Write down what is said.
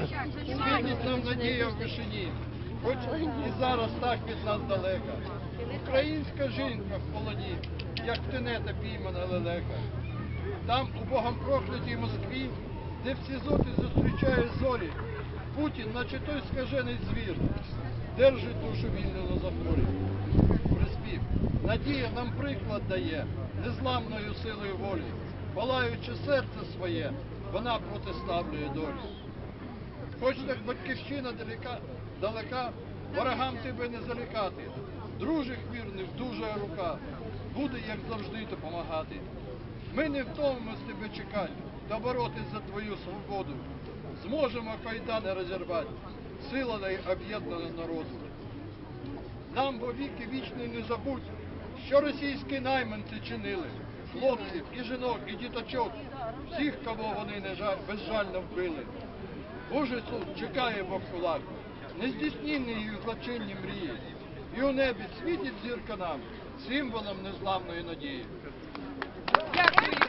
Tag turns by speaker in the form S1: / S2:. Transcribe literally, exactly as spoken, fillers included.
S1: світить нам надія в вишині, хоч і зараз так від нас далека. Українська жінка в полоні, як тенета піймана лелека. Там, у богом проклятій Москві, де всі зоти зустрічають зорі, Путін, наче той скажений звір, держить душу вільну на запорі. Приспів. Надія нам приклад дає незламною силою волі, палаючи серце своє, вона протиставлює долі. Хоч так батьківщина далека, далека, ворогам тебе не залякати, дружих вірних, дужа рука, буде, як завжди, допомагати. Ми не втомимось тебе чекати та боротись за твою свободу. Зможемо кайдани розірвати, сила об'єднаного народу. Нам во віки вічний не забудь, що російські найманці чинили, хлопців і жінок, і діточок, всіх, кого вони не жаль, безжально вбили. Божий суд чекає Бог кулак, нездійсненні їх злочинні мрії, і у небі світить зірка нам, символом незламної надії.
S2: Дякую.